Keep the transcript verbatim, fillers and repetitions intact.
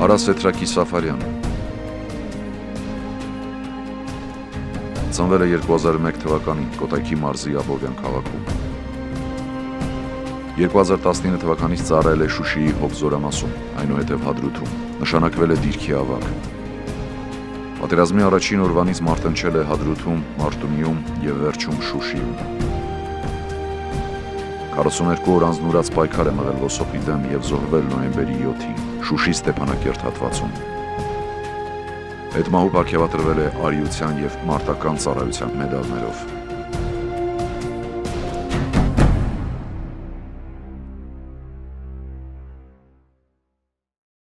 Արա Սեթրակի Սաֆարյան ծնվել է երկու հազար մեկ թվականին Կոտայքի մարզի Աբովյան քաղաքում։ երկու հազար տասնինը թվականից ծառայել է Շուշիի Հովզորամասում, այնուհետև Հադրութում, նշանակվել է դիրքի ավագ։ Պատերազմի առաջին օրվանից մարտնչել է Հադրութում, Մարտունիում և վերջում Շուշիում։ քառասուներկու օր անձնուրաց պայքար է մղել ոսոպի դեմ և զոհվել նոյեմբերի յոթին Շուշի Ստեփանակերտ հատվածում։ Հետմահու պարգևատրվել է արիության և մարտական ծառայության մեդալներով։